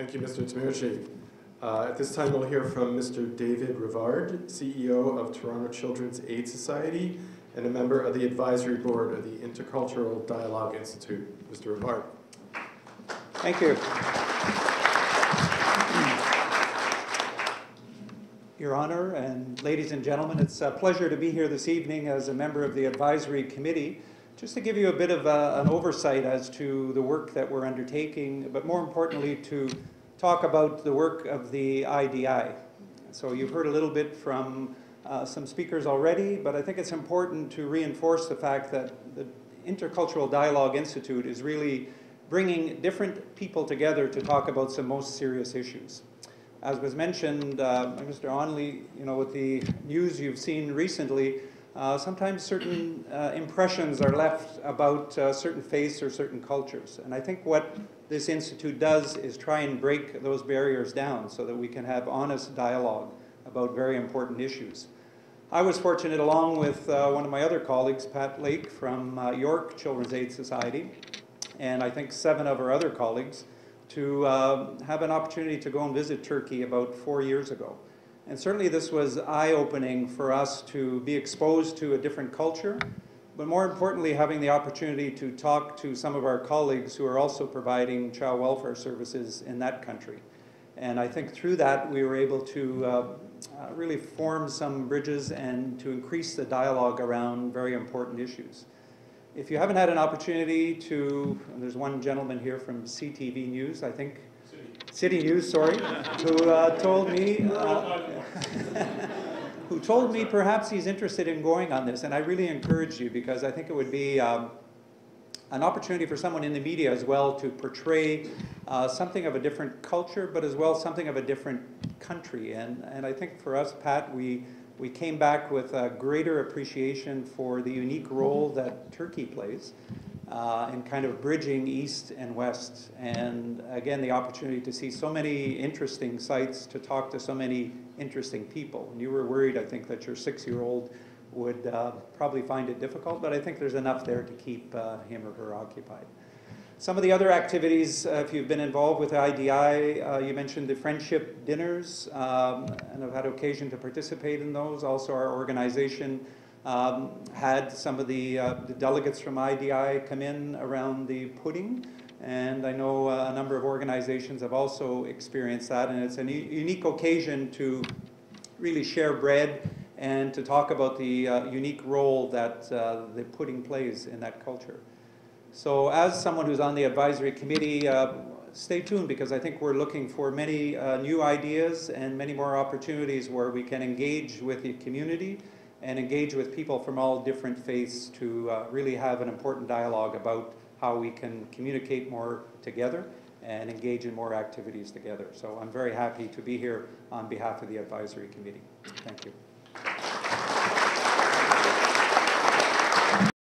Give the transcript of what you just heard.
Thank you, Mr. Tamirci. At this time, we'll hear from Mr. David Rivard, CEO of Toronto Children's Aid Society and a member of the advisory board of the Intercultural Dialogue Institute. Mr. Rivard. Thank you. Your Honor, and ladies and gentlemen, it's a pleasure to be here this evening as a member of the advisory committee, just to give you a bit of an oversight as to the work that we're undertaking, but more importantly to talk about the work of the IDI. So you've heard a little bit from some speakers already, but I think it's important to reinforce the fact that the Intercultural Dialogue Institute is really bringing different people together to talk about some most serious issues. As was mentioned by Mr. Onley, with the news you've seen recently, sometimes certain impressions are left about certain faiths or certain cultures. And I think what this institute does is try and break those barriers down so that we can have honest dialogue about very important issues. I was fortunate, along with one of my other colleagues, Pat Lake from York Children's Aid Society, and I think 7 of our other colleagues, to have an opportunity to go and visit Turkey about 4 years ago. And certainly this was eye-opening for us to be exposed to a different culture, but more importantly having the opportunity to talk to some of our colleagues who are also providing child welfare services in that country. And I think through that we were able to really form some bridges and to increase the dialogue around very important issues. If you haven't had an opportunity to, and there's one gentleman here from CTV News, I think, City News, sorry, who told me perhaps he's interested in going on this, and I really encourage you because I think it would be an opportunity for someone in the media as well to portray something of a different culture, but as well something of a different country. And I think for us, Pat, we came back with a greater appreciation for the unique role that Turkey plays in kind of bridging East and West. And again, the opportunity to see so many interesting sites, to talk to so many interesting people. And you were worried, I think, that your 6-year-old would probably find it difficult, but I think there's enough there to keep him or her occupied. Some of the other activities, if you've been involved with IDI, you mentioned the friendship dinners, and I've had occasion to participate in those. Also, our organization had some of the delegates from IDI come in around the pudding, and I know a number of organizations have also experienced that, and it's a unique occasion to really share bread and to talk about the unique role that the pudding plays in that culture. So as someone who's on the advisory committee, stay tuned because I think we're looking for many new ideas and many more opportunities where we can engage with the community and engage with people from all different faiths to really have an important dialogue about how we can communicate more together and engage in more activities together. So I'm very happy to be here on behalf of the advisory committee. Thank you.